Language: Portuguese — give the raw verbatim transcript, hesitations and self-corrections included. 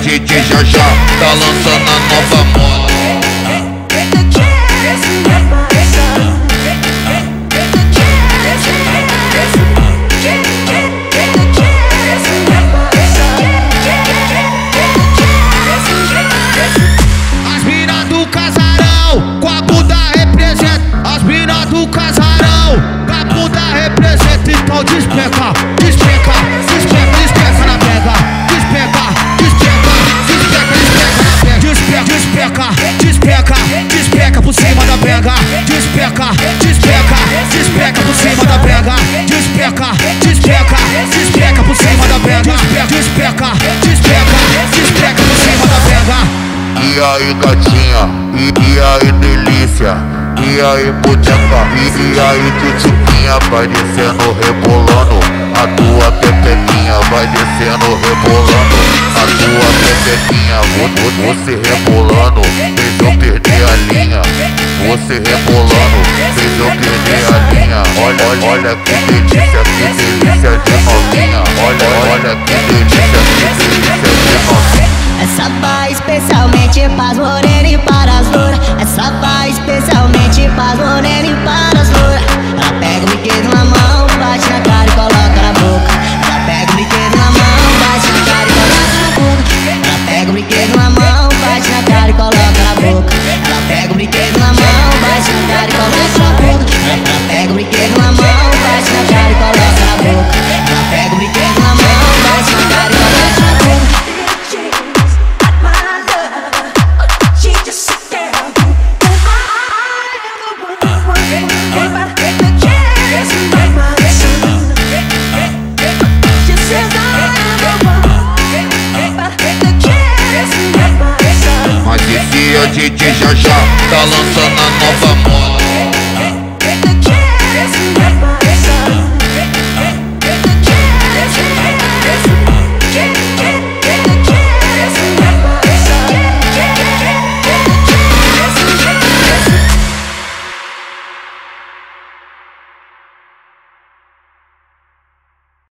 D J já já tá lançando a nova moda. As mina do casarão, com a bunda representa. As mina do casarão, com a bunda representa. Então despeca, despeca, despeca, despeca na pega. Despeca, despeca, despeca, despeca na pega. Despeca, despeca, despeca, despeca por cima da pega. Despeca, despeca, despeca por cima da pega. Despeca, despeca, despeca por cima da pega. Despeca, despeca, despeca por cima da pega. E aí gatinha, e, e aí delícia, e aí boteca, e, e aí tchutchuquinha, vai descendo rebolando, a tua pepequinha vai descendo rebolando, a tua pepequinha, você rebolando, fez eu perder a linha, você rebolando, fez eu perder a linha, olha, olha, olha que delícia, que delícia de novinha, olha, olha que delícia, que delícia de novinha. Essa vai especialmente pras morenas e para as louras. Essa vai especialmente pras morenas e para as louras. Ela pega o brinquedo na mão, bate na cara e coloca na boca. Ela pega o brinquedo na mão, bate na cara e coloca na boca. Ela pega o brinquedo na mão, bate na cara e coloca na boca. Ela pega o brinquedo na mão, bate na cara e coloca na boca. Ela pega o brinquedo na mão, bate na cara e coloca na boca. Ela pega o brinquedo na mão, bate na cara e coloca na boca. Mas esse é o D J já já tá lançando a nova moda.